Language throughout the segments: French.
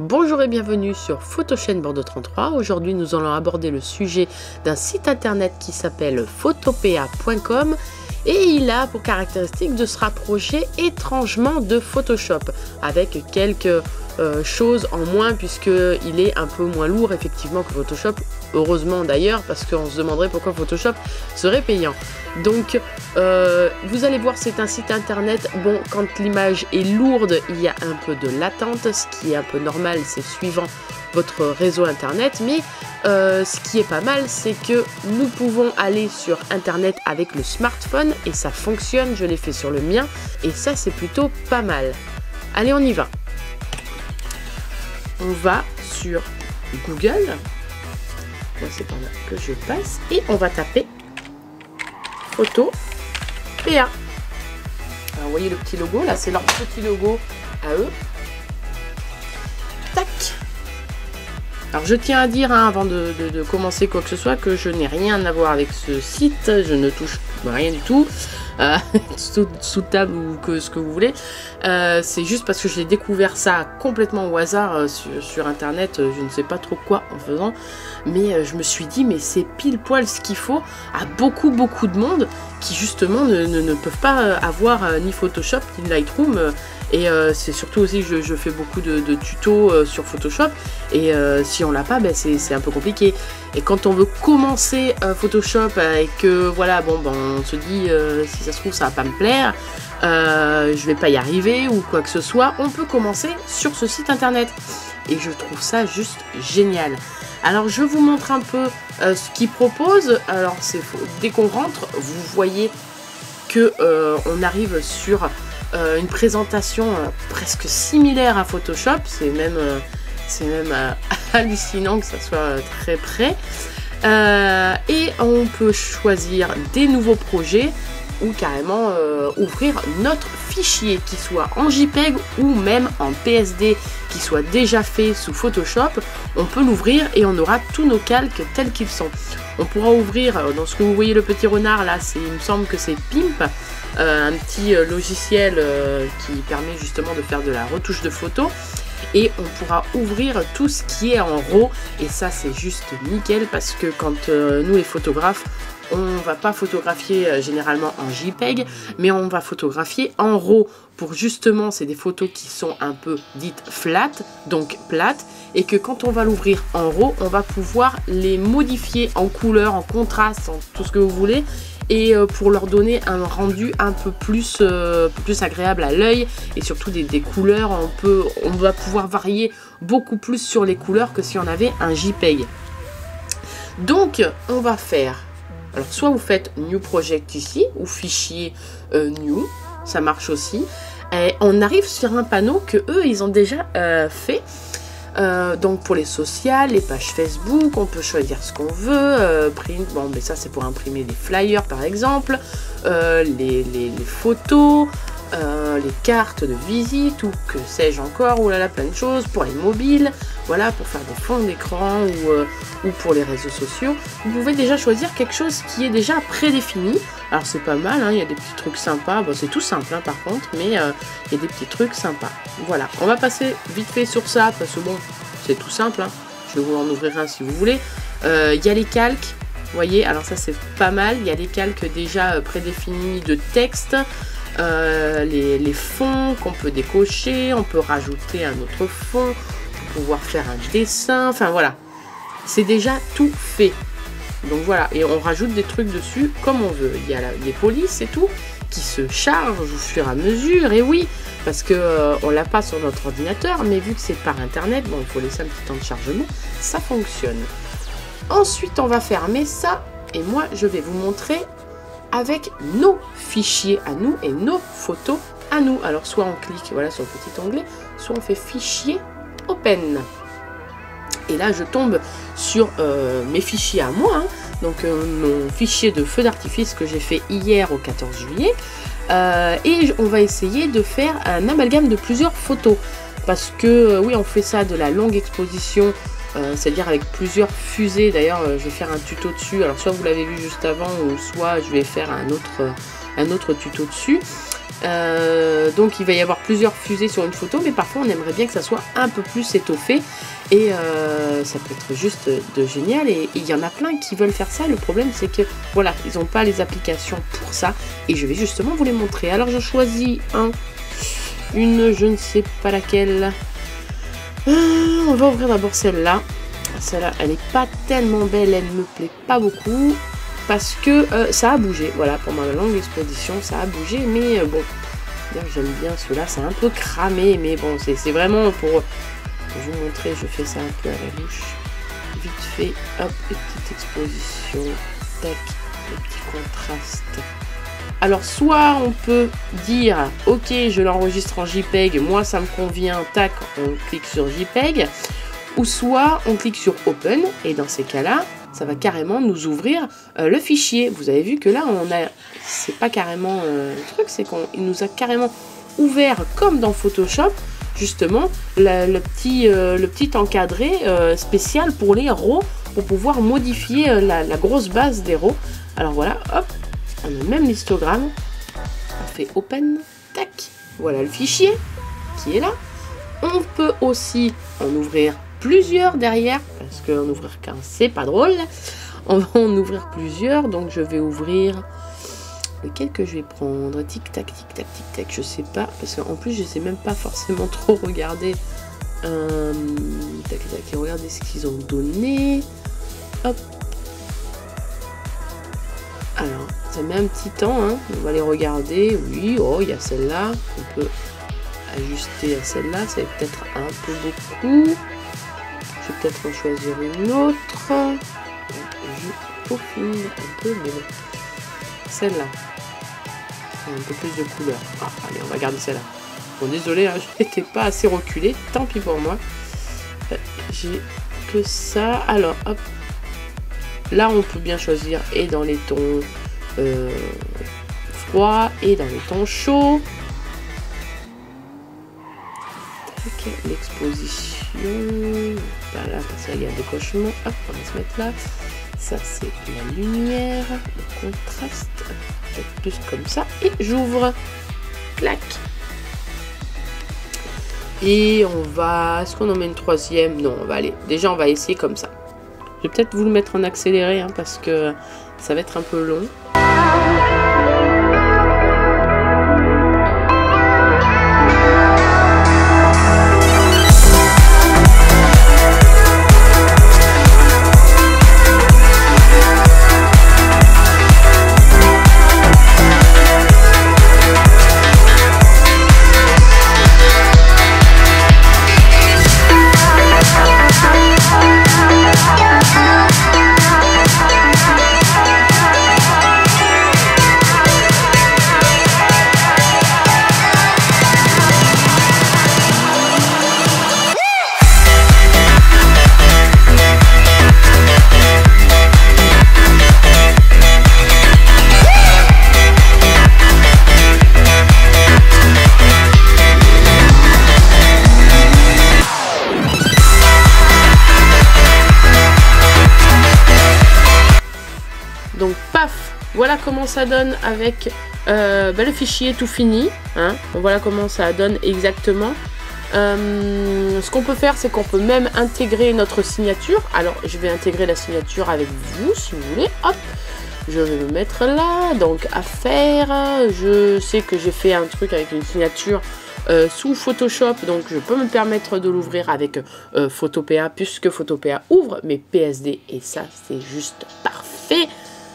Bonjour et bienvenue sur Photochaine Bordeaux 33. Aujourd'hui nous allons aborder le sujet d'un site internet qui s'appelle photopea.com et il a pour caractéristique de se rapprocher étrangement de Photoshop avec quelques choses en moins puisqu'il est un peu moins lourd effectivement que Photoshop, heureusement d'ailleurs parce qu'on se demanderait pourquoi Photoshop serait payant. Donc vous allez voir, c'est un site internet, bon, quand l'image est lourde il y a un peu de latente, ce qui est un peu normal, c'est suivant votre réseau internet, mais ce qui est pas mal, c'est que nous pouvons aller sur internet avec le smartphone et ça fonctionne, je l'ai fait sur le mien et ça c'est plutôt pas mal. Allez, on y va. On va sur Google, moi c'est par là que je passe, et on va taper Photopea. Alors vous voyez le petit logo, là c'est leur petit logo à eux. Tac. Alors je tiens à dire avant de commencer quoi que ce soit que je n'ai rien à voir avec ce site, je ne touche rien du tout, sous table ou que ce que vous voulez. C'est juste parce que j'ai découvert ça complètement au hasard sur internet, je ne sais pas trop quoi en faisant, mais je me suis dit mais c'est pile poil ce qu'il faut à beaucoup de monde qui justement ne peuvent pas avoir ni Photoshop ni Lightroom. Et c'est surtout aussi que je fais beaucoup de tutos sur Photoshop et si on l'a pas, ben c'est un peu compliqué. Et quand on veut commencer Photoshop et que voilà, bon ben on se dit si ça se trouve ça va pas me plaire, je vais pas y arriver ou quoi que ce soit, on peut commencer sur ce site internet et je trouve ça juste génial. Alors je vous montre un peu ce qu'il propose. Alors c'est dès qu'on rentre, vous voyez que on arrive sur une présentation presque similaire à Photoshop, c'est même hallucinant que ça soit très près. Et on peut choisir des nouveaux projets ou carrément ouvrir notre fichier qui soit en JPEG ou même en PSD qui soit déjà fait sous Photoshop. On peut l'ouvrir et on aura tous nos calques tels qu'ils sont. On pourra ouvrir, dans ce que vous voyez le petit renard là, il me semble que c'est Pimp, un petit logiciel qui permet justement de faire de la retouche de photos. Et on pourra ouvrir tout ce qui est en RAW et ça c'est juste nickel parce que quand nous les photographes, on va pas photographier généralement en JPEG, mais on va photographier en RAW pour justement, c'est des photos qui sont un peu dites flat, donc plates, et que quand on va l'ouvrir en RAW, on va pouvoir les modifier en couleur, en contraste, en tout ce que vous voulez, et pour leur donner un rendu un peu plus agréable à l'œil et surtout des couleurs, on va pouvoir varier beaucoup plus sur les couleurs que si on avait un JPEG. Donc on va faire, alors soit vous faites New Project ici ou fichier New, ça marche aussi, et on arrive sur un panneau que eux ils ont déjà fait. Donc pour les sociales, les pages Facebook, on peut choisir ce qu'on veut, print, bon mais ça c'est pour imprimer des flyers par exemple, les photos, les cartes de visite ou que sais-je encore, ou là plein de choses, pour les mobiles, voilà, pour faire des fonds d'écran ou pour les réseaux sociaux. Vous pouvez déjà choisir quelque chose qui est déjà prédéfini. Alors c'est pas mal, hein, il y a des petits trucs sympas, bon, c'est tout simple hein, par contre, mais il y a des petits trucs sympas. Voilà, on va passer vite fait sur ça parce que bon, c'est tout simple, hein. Je vais vous en ouvrir un si vous voulez. Il y a les calques, vous voyez, alors ça c'est pas mal, il y a les calques déjà prédéfinis de texte. Les fonds qu'on peut décocher, on peut rajouter un autre fond pour pouvoir faire un dessin, enfin voilà, c'est déjà tout fait. Donc voilà, et on rajoute des trucs dessus comme on veut. Il y a les polices et tout qui se chargent au fur et à mesure, et oui, parce que on l'a pas sur notre ordinateur, mais vu que c'est par internet, bon, il faut laisser un petit temps de chargement, ça fonctionne. Ensuite on va fermer ça et moi je vais vous montrer avec nos fichiers à nous et nos photos à nous. Alors soit on clique voilà sur le petit onglet, soit on fait fichier open. Et là je tombe sur mes fichiers à moi, hein. Donc mon fichier de feu d'artifice que j'ai fait hier au 14 juillet. Et on va essayer de faire un amalgame de plusieurs photos. Parce que oui, on fait ça de la longue exposition, c'est-à-dire avec plusieurs fusées. D'ailleurs je vais faire un tuto dessus, alors soit vous l'avez vu juste avant ou soit je vais faire un un autre tuto dessus. Donc il va y avoir plusieurs fusées sur une photo, mais parfois on aimerait bien que ça soit un peu plus étoffé et ça peut être juste de génial, et il y en a plein qui veulent faire ça. Le problème c'est que voilà, ils n'ont pas les applications pour ça, et je vais justement vous les montrer. Alors je choisis une, je ne sais pas laquelle. On va ouvrir d'abord celle-là. Celle-là, elle n'est pas tellement belle, elle ne me plaît pas beaucoup. Parce que ça a bougé, voilà, pour ma longue exposition, ça a bougé, mais bon, j'aime bien ceux-là, c'est un peu cramé, mais bon, c'est vraiment pour vous montrer, je fais ça un peu à la louche, vite fait, hop, petite exposition, tac, le petit contraste. Alors, soit on peut dire, ok, je l'enregistre en JPEG, moi ça me convient, tac, on clique sur JPEG, ou soit on clique sur Open, et dans ces cas-là, ça va carrément nous ouvrir le fichier. Vous avez vu que là, c'est pas carrément le truc, c'est qu'il nous a carrément ouvert, comme dans Photoshop, justement, le petit encadré spécial pour les RAW, pour pouvoir modifier la grosse base des RAW. Alors voilà, hop, on a même l'histogramme. On fait Open, tac, voilà le fichier qui est là. On peut aussi en ouvrir plusieurs derrière, parce qu'en ouvrir qu'un, c'est pas drôle. On va en ouvrir plusieurs, donc je vais ouvrir lequel que je vais prendre. Tic tac, tic tac, tic tac, je sais pas, parce qu'en plus je sais même pas forcément trop regarder. Tac tac, regardez ce qu'ils ont donné. Hop. Alors, ça met un petit temps, hein. On va les regarder. Oui, oh, il y a celle-là. On peut ajuster à celle-là, ça va peut-être un peu beaucoup. Je vais peut-être en choisir une autre. Je peaufine un peu, mais bon. Celle-là. Un peu plus de couleur. Ah, allez, on va garder celle-là. Bon, désolé, hein, je n'étais pas assez reculé. Tant pis pour moi. J'ai que ça. Alors, hop. Là, on peut bien choisir et dans les tons froids et dans les tons chauds. L'exposition. Voilà, parce qu'il y a des cochements. Hop, on va se mettre là. Ça, c'est la lumière, le contraste. Peut-être plus comme ça. Et j'ouvre. Clac. Et on va... Est-ce qu'on en met une troisième? Non, on va aller. Déjà, on va essayer comme ça. Je vais peut-être vous le mettre en accéléré, hein, parce que ça va être un peu long. Donc paf, voilà comment ça donne avec le fichier tout fini, hein. Voilà comment ça donne exactement. Ce qu'on peut faire, c'est qu'on peut même intégrer notre signature. Alors je vais intégrer la signature avec vous si vous voulez. Hop, je vais me mettre là, donc à faire. Je sais que j'ai fait un truc avec une signature sous Photoshop, donc je peux me permettre de l'ouvrir avec Photopea, puisque Photopea ouvre mes PSD, et ça c'est juste parfait.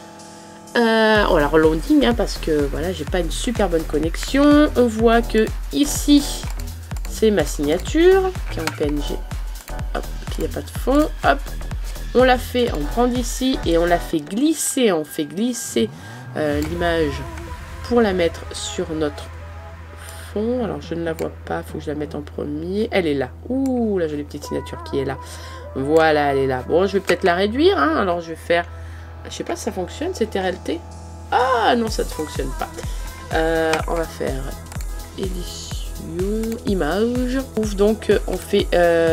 Alors loading, hein, parce que voilà, j'ai pas une super bonne connexion. On voit que ici c'est ma signature qui est en PNG, hop, qu'il n'y a pas de fond, hop, on l'a fait, on prend d'ici et on l'a fait glisser, on fait glisser l'image pour la mettre sur notre fond. Alors je ne la vois pas, faut que je la mette en premier. Elle est là. Ouh, la jolie petite signature qui est là. Voilà, elle est là. Bon, je vais peut-être la réduire, hein. Alors je vais faire, je sais pas si ça fonctionne, cette RLT. Ah non, ça ne fonctionne pas. On va faire édition, image. Donc on fait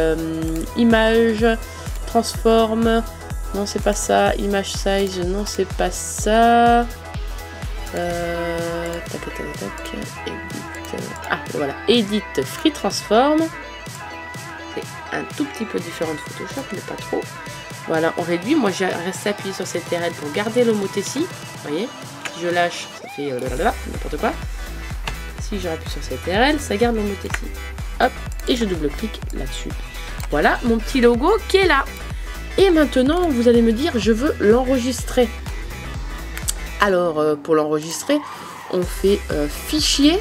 image, transforme. Non, c'est pas ça. Image size, non, c'est pas ça. tac, tac, tac, edit, ah voilà, edit free transform. C'est un tout petit peu différent de Photoshop, mais pas trop. Voilà, on réduit. Moi, j'ai resté appuyé sur CTRL pour garder l'homothétie. Vous voyez, si je lâche, ça fait n'importe quoi. Si je rappuie sur CTRL, ça garde l'homothétie. Hop, et je double-clique là-dessus. Voilà mon petit logo qui est là. Et maintenant, vous allez me dire, je veux l'enregistrer. Alors, pour l'enregistrer, on fait fichier,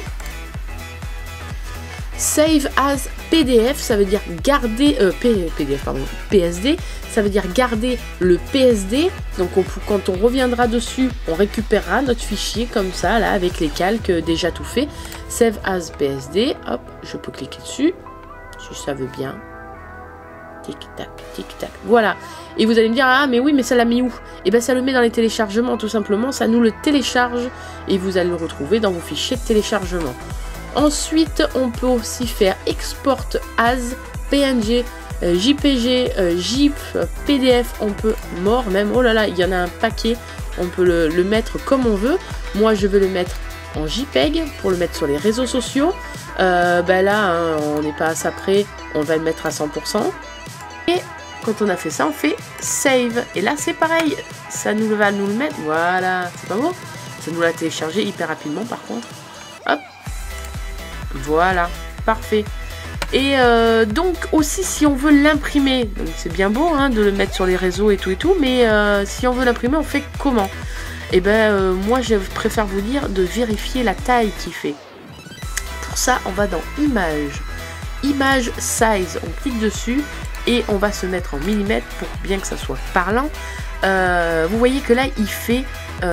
save as PDF, ça veut dire garder, PDF, pardon, PSD, ça veut dire garder le PSD. Donc, quand on reviendra dessus, on récupérera notre fichier comme ça, là, avec les calques déjà tout fait. Save as PSD, hop, je peux cliquer dessus, si ça veut bien. Tic-tac, tic-tac. Voilà. Et vous allez me dire, ah, mais oui, mais ça l'a mis où? Et bien, ça le met dans les téléchargements, tout simplement. Ça nous le télécharge et vous allez le retrouver dans vos fichiers de téléchargement. Ensuite, on peut aussi faire export as, PNG, JPG, JIP, PDF. On peut, mort même. Oh là là, il y en a un paquet. On peut le mettre comme on veut. Moi, je veux le mettre en JPEG pour le mettre sur les réseaux sociaux. Ben là, hein, on n'est pas à ça près. On va le mettre à 100%. Et quand on a fait ça, on fait save. Et là, c'est pareil. Ça nous va nous le mettre. Voilà. C'est pas beau? Ça nous l'a téléchargé hyper rapidement, par contre. Hop. Voilà. Parfait. Et donc, aussi, si on veut l'imprimer, c'est bien beau hein, de le mettre sur les réseaux et tout, mais si on veut l'imprimer, on fait comment? Et ben, moi, je préfère vous dire de vérifier la taille qu'il fait. Pour ça, on va dans Image. Image Size. On clique dessus. Et on va se mettre en millimètres pour bien que ça soit parlant. Vous voyez que là, il fait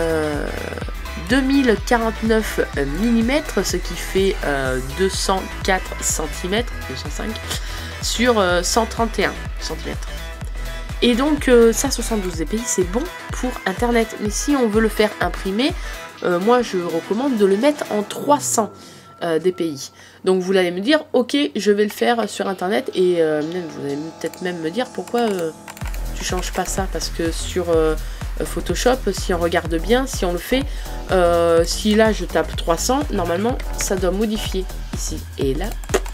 2049 mm, ce qui fait 204 cm, 205, sur 131 cm. Et donc, ça, 72 dpi, c'est bon pour Internet. Mais si on veut le faire imprimer, moi, je recommande de le mettre en 300 dpi. Donc vous allez me dire, ok, je vais le faire sur internet et vous allez peut-être même me dire pourquoi tu changes pas ça, parce que sur Photoshop, si on regarde bien, si on le fait, si là je tape 300, normalement ça doit modifier ici et là.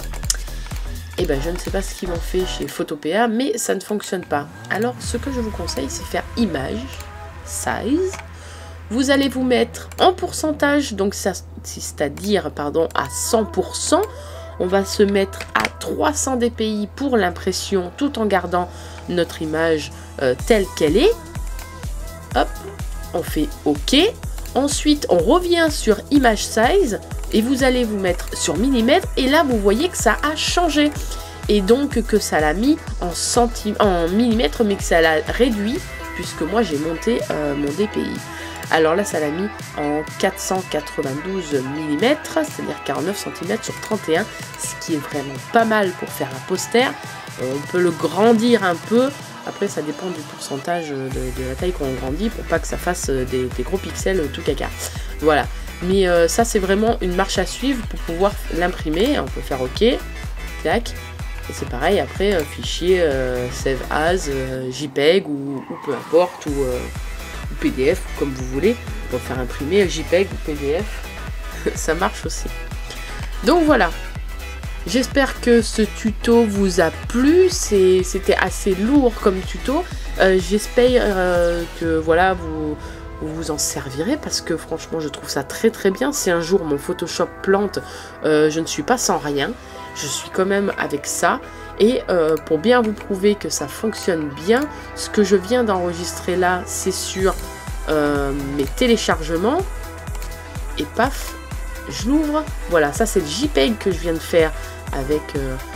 Et ben je ne sais pas ce qu'ils m'ont fait chez Photopea, mais ça ne fonctionne pas. Alors ce que je vous conseille, c'est faire Image, Size. Vous allez vous mettre en pourcentage, donc c'est-à-dire pardon, à 100%. On va se mettre à 300 dpi pour l'impression, tout en gardant notre image telle qu'elle est. Hop, on fait OK. Ensuite, on revient sur Image Size et vous allez vous mettre sur millimètres. Et là, vous voyez que ça a changé. Et donc que ça l'a mis en millimètres, mais que ça l'a réduit, puisque moi j'ai monté mon dpi. Alors là, ça l'a mis en 492 mm, c'est-à-dire 49 cm sur 31, ce qui est vraiment pas mal pour faire un poster. On peut le grandir un peu. Après, ça dépend du pourcentage de la taille qu'on grandit pour pas que ça fasse des gros pixels tout caca. Voilà. Mais ça, c'est vraiment une marche à suivre pour pouvoir l'imprimer. On peut faire OK. Tac. Et c'est pareil, après, fichier Save As, JPEG ou peu importe, ou PDF, comme vous voulez, pour faire imprimer JPEG ou PDF, ça marche aussi. Donc voilà, j'espère que ce tuto vous a plu. C'était assez lourd comme tuto. J'espère que voilà, vous en servirez, parce que franchement je trouve ça très très bien. Si un jour mon Photoshop plante, je ne suis pas sans rien, je suis quand même avec ça. Et pour bien vous prouver que ça fonctionne bien, ce que je viens d'enregistrer là, c'est sur mes téléchargements. Et paf, je l'ouvre. Voilà, ça c'est le JPEG que je viens de faire avec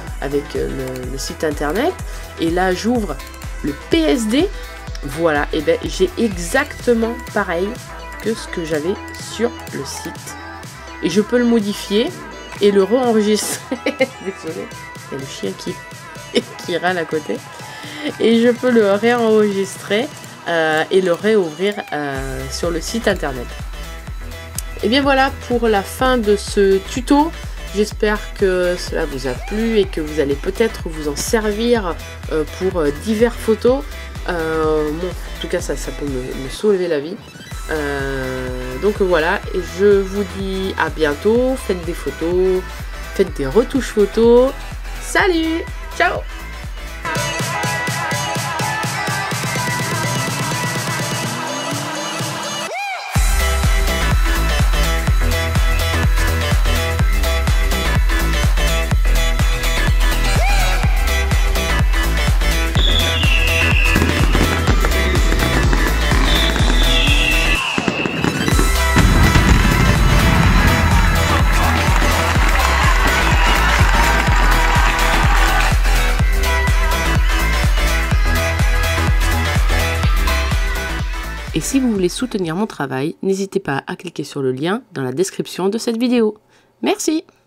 le site internet. Et là, j'ouvre le PSD. Voilà, et bien j'ai exactement pareil que ce que j'avais sur le site. Et je peux le modifier et le re-enregistrer. Désolée. Il y a le chien qui râle à côté. Et je peux le réenregistrer et le réouvrir sur le site internet. Et bien voilà pour la fin de ce tuto. J'espère que cela vous a plu et que vous allez peut-être vous en servir pour divers photos. Bon, en tout cas, ça peut me sauver la vie. Donc voilà, et je vous dis à bientôt, faites des photos, faites des retouches photos. Salut, ciao. Et si vous voulez soutenir mon travail, n'hésitez pas à cliquer sur le lien dans la description de cette vidéo. Merci!